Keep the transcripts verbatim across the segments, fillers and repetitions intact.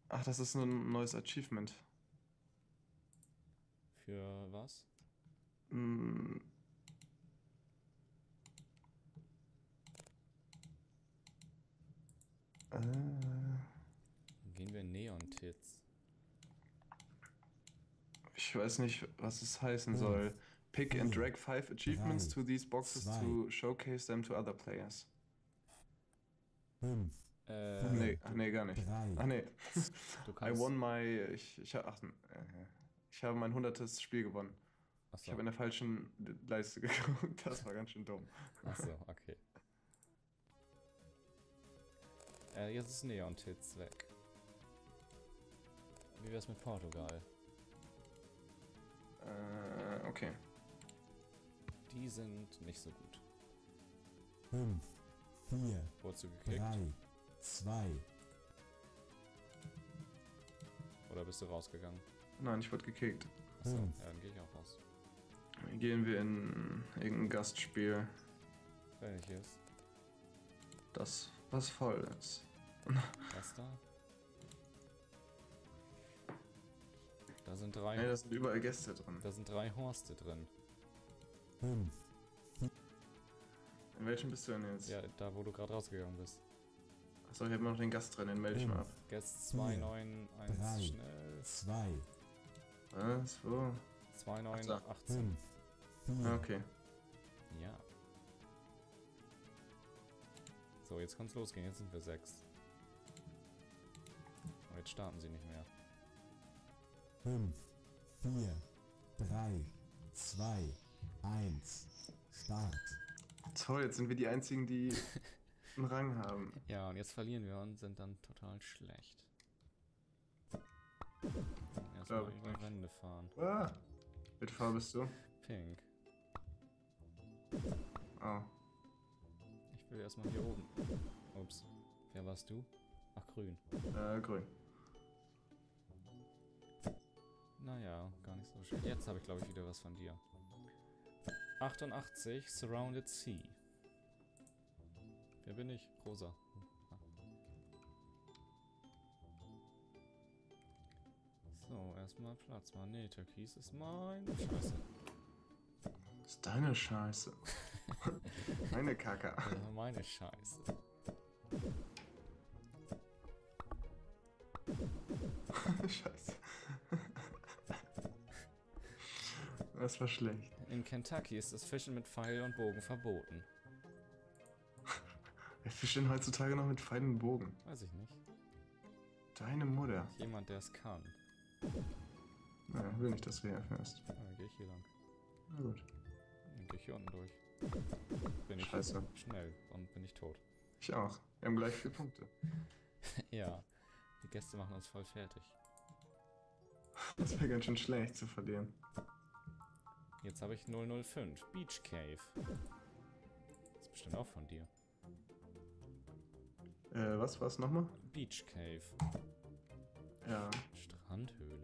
Ach, das ist ein neues Achievement. Für was? Hm, äh, Gehen wir in Neon-Tits. ich weiß nicht, was es heißen soll. Fünf, Pick and vier, drag five achievements drei, to these boxes zwei, to showcase them to other players. fünf, Äh, Ach nee, vier, ach nee, gar nicht. drei. Ach nee. du I kannst... won my. Ich, ich, hab- ach, äh, ich habe mein hundertes Spiel gewonnen. Ich habe Achso, in der falschen Leiste geguckt. Das war ganz schön dumm. achso, okay. Äh, jetzt ist Neon-Tits weg. Wie wär's mit Portugal? Äh, okay. Die sind nicht so gut. fünf, vier, Wurdest du gekickt? drei, zwei. Oder bist du rausgegangen? Nein, ich wurde gekickt. Achso, Fünf. ja, dann gehe ich auch raus. Gehen wir in irgendein Gastspiel, Welches? das was voll ist. Das da? Da sind drei... Nee, da sind überall Gäste drin. Da sind drei Horste drin. fünf, In welchem bist du denn jetzt? Ja, da wo du gerade rausgegangen bist. Achso, ich habe noch den Gast drin, den melde ich mal ab. Guest zwei Vier, neun eins drei. schnell. zwei, Was? Wo? zwei neun so. achtzehn. fünf, Ah, vier. okay. Ja. So, jetzt kann's losgehen. Jetzt sind wir sechs. Aber jetzt starten sie nicht mehr. fünf, vier, drei, zwei, eins. Start. Toll, jetzt sind wir die einzigen, die einen Rang haben. Ja, und jetzt verlieren wir und sind dann total schlecht. Erstmal Glaub ich über nicht. Wände fahren. Ah. Welche Farbe bist du? Pink. Oh. Ich will erstmal hier oben. Ups. Wer warst du? Ach, grün. Äh, grün. Naja, gar nicht so schön. Jetzt habe ich, glaube ich, wieder was von dir. achtundachtzig, Surrounded Sea. Wer bin ich? Rosa. Ah. So, erstmal Platz machen. Nee, Türkis ist mein. Scheiße. Das ist deine Scheiße. Meine Kacke. Ja, meine Scheiße. Scheiße. Das war schlecht. In Kentucky ist das Fischen mit Pfeil und Bogen verboten. Wer fischt denn heutzutage noch mit Pfeil und Bogen? Weiß ich nicht. Deine Mutter. Jemand, der es kann. Naja, will nicht, dass du hier erfährst. Ja, dann gehe ich hier lang. Na gut. Dann gehe ich hier unten durch. Bin ich Scheiße. schnell und bin ich tot. Ich auch. Wir haben gleich vier Punkte. Ja, die Gäste machen uns voll fertig. Das wäre ganz schön schlecht zu verlieren. Jetzt habe ich null null fünf. Beach Cave. Das ist bestimmt auch von dir. Äh, was war's nochmal? Beach Cave. Ja. Strandhöhle.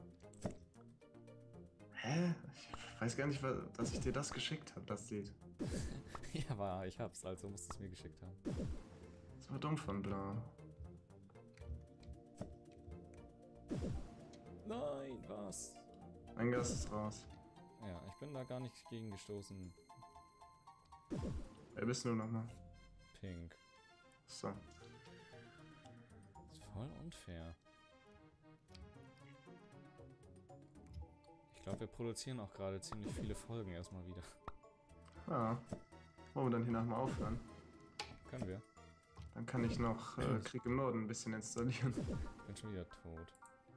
Hä? Ich weiß gar nicht, wa- dass ich dir das geschickt habe, das Lied. Ja, war, ich hab's, also musst du es mir geschickt haben. Das war dumm von Blau. Nein, was? Mein Gast ist raus. Ja, ich bin da gar nicht gegen gestoßen. Wer bist du nochmal? Pink. So. Ist voll unfair. Ich glaube, wir produzieren auch gerade ziemlich viele Folgen erstmal wieder. Ja. Wollen wir dann hier nachher mal aufhören? Können wir? Dann kann ich noch äh, Krieg im Norden ein bisschen installieren. Ich bin schon wieder tot.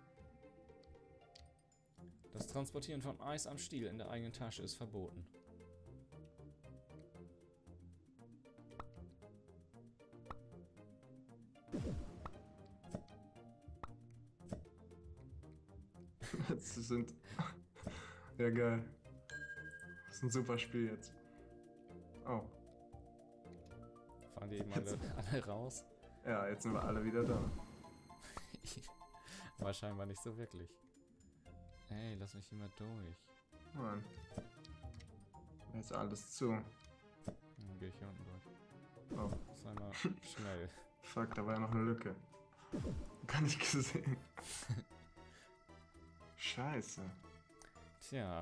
Das Transportieren von Eis am Stiel in der eigenen Tasche ist verboten. Das sind... Ja, geil. Das ist ein super Spiel jetzt. Oh. Fahren die eben alle, alle raus? Ja, jetzt sind wir alle wieder da. War scheinbar nicht so wirklich. Hey, lass mich hier mal durch. Mann. Jetzt alles zu. Dann gehe ich hier unten durch. Oh, Sei mal schnell. fuck, da war ja noch eine Lücke. Gar nicht gesehen. Scheiße. Tja.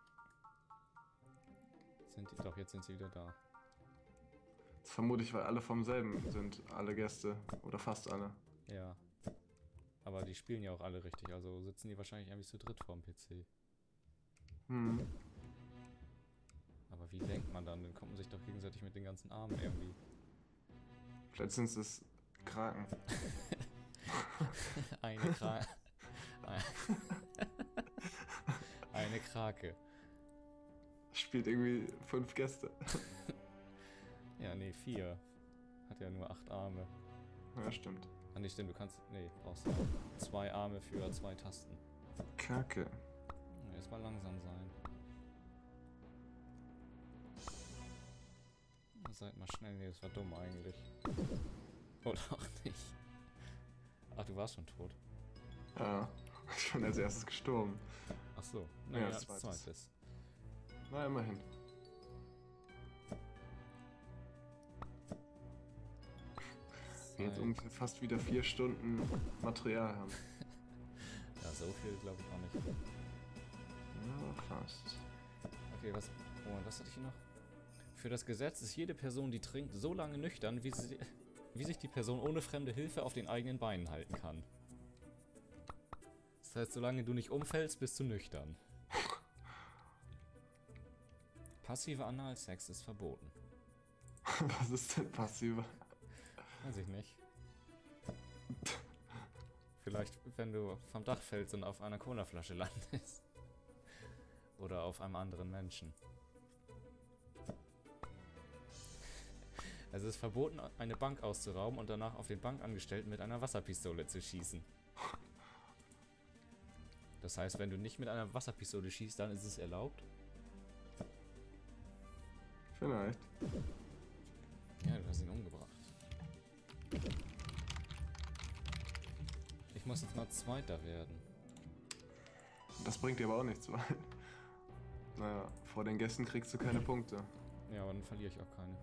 Sind die doch, jetzt sind sie wieder da. Das vermute ich, weil alle vom selben sind. Alle Gäste. Oder fast alle. Ja. Aber die spielen ja auch alle richtig, also sitzen die wahrscheinlich irgendwie zu dritt vorm P C. Hm. Aber wie lenkt man dann? Dann kommt man sich doch gegenseitig mit den ganzen Armen irgendwie. Vielleicht sind es Kraken. Eine Krake. Eine Krake. Spielt irgendwie fünf Gäste. Ja, nee, vier. Hat ja nur acht Arme. Ja, stimmt. Ah, nee, stimmt, du kannst. Nee, brauchst du zwei Arme für zwei Tasten. Kacke. Ja, erstmal langsam sein. Seid mal schnell. Nee, das war dumm eigentlich. Oder auch nicht. Ach, du warst schon tot. Ja. Ich bin als erstes gestorben. Ach so. Ja, Naja, als als zweites. zweites. Na, immerhin. Jetzt Zeit. ungefähr fast wieder vier Stunden Material haben. Ja, so viel glaube ich auch nicht. Ja, fast. Okay, was. Moment, was hatte ich hier noch? Für das Gesetz ist jede Person, die trinkt, so lange nüchtern, wie, sie, wie sich die Person ohne fremde Hilfe auf den eigenen Beinen halten kann. Das heißt, solange du nicht umfällst, bist du nüchtern. Passiver Analsex ist verboten. Was ist denn passiver? Weiß ich nicht. Vielleicht, wenn du vom Dach fällst und auf einer Colaflasche landest. Oder auf einem anderen Menschen. Also es ist verboten, eine Bank auszurauben und danach auf den Bankangestellten mit einer Wasserpistole zu schießen. Das heißt, wenn du nicht mit einer Wasserpistole schießt, dann ist es erlaubt? Vielleicht. Ja, du hast ihn umgebracht. Ich muss jetzt mal Zweiter werden. Das bringt dir aber auch nichts, weil... Naja, vor den Gästen kriegst du keine Punkte. Ja, aber dann verliere ich auch keine.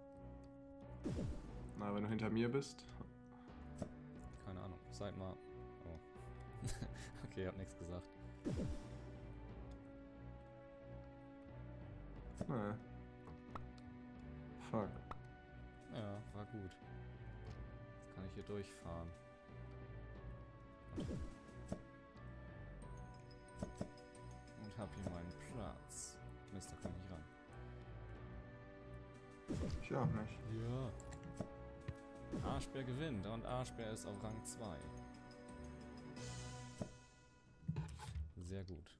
Na, wenn du hinter mir bist... Keine Ahnung. Seid mal... Oh. Okay, hab nichts gesagt. Naja. Fuck. Ja, war gut. Jetzt kann ich hier durchfahren. Und hab hier meinen Platz. Mist, da komm ich ran. Ich auch nicht. Ja. Arschbär gewinnt und Arschbär ist auf Rang zwei. Sehr gut.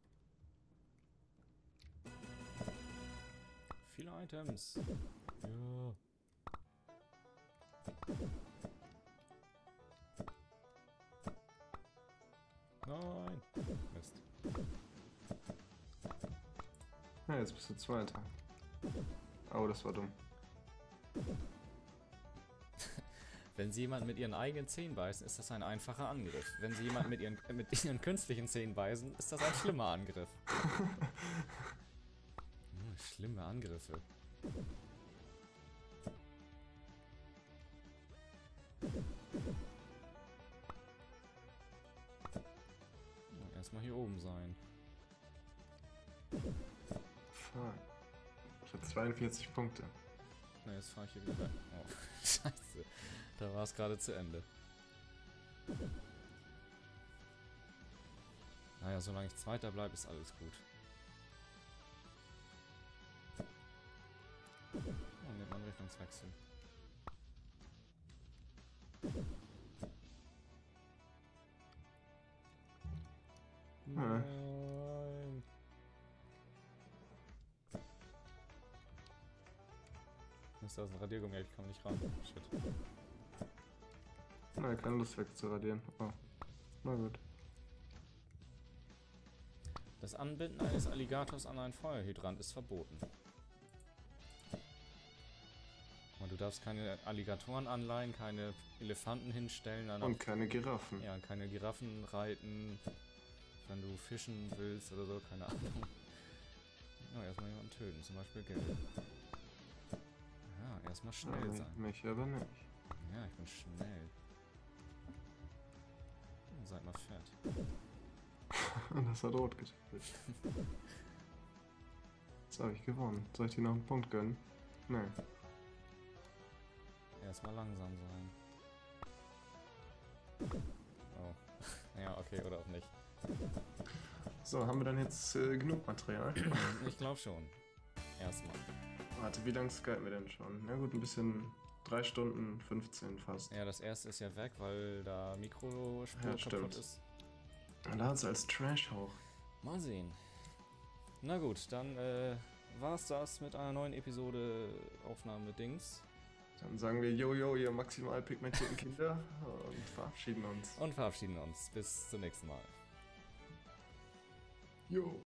Viele Items. Ja. Nein. Mist. Ja, jetzt bist du Zweiter. Oh, das war dumm. Wenn sie jemand mit ihren eigenen Zähnen beißen, ist das ein einfacher Angriff. Wenn sie jemand mit ihren, mit ihren künstlichen Zähnen beißen, ist das ein schlimmer Angriff. Hm, schlimme Angriffe. Oh, erstmal hier oben sein. Fuck. Ich hab zweiundvierzig Punkte. Na, jetzt fahre ich hier wieder weg. Oh, scheiße. Da war es gerade zu Ende. Naja, solange ich Zweiter bleibe, ist alles gut. Oh, nimmt man Richtungswechsel. Nein. Ist das ein Radiergummi? Ich komme nicht ran. Shit. Na, keine Lust wegzuradieren. Oh. Na gut. Das Anbinden eines Alligators an einen Feuerhydrant ist verboten. Und du darfst keine Alligatoren anleihen, keine Elefanten hinstellen. Dann Und keine Giraffen. ja, keine Giraffen reiten, wenn du fischen willst oder so, keine Ahnung. Ja, erstmal jemanden töten, zum Beispiel Geld. Ja, erstmal schnell Aber sein. mich aber nicht. Ja, ich bin schnell. seid mal fett. Das hat rot getippt. Jetzt habe ich gewonnen. Soll ich dir noch einen Punkt gönnen? Nee. Erstmal langsam sein. Oh. Ja, okay, oder auch nicht. So, haben wir dann jetzt äh, genug Material? Ich glaube schon. Erstmal. Warte, wie lange skypen wir denn schon? Na gut, ein bisschen. drei Stunden fünfzehn fast. Ja, das erste ist ja weg, weil da Mikrospur Ja, kaputt stimmt. ist. Und lad es als Trash hoch. Mal sehen. Na gut, dann äh, war's das mit einer neuen Episode Aufnahme-Dings. Dann sagen wir Jojo, ihr maximal pigmentierten Kinder und verabschieden uns. Und verabschieden uns. Bis zum nächsten Mal. Jo.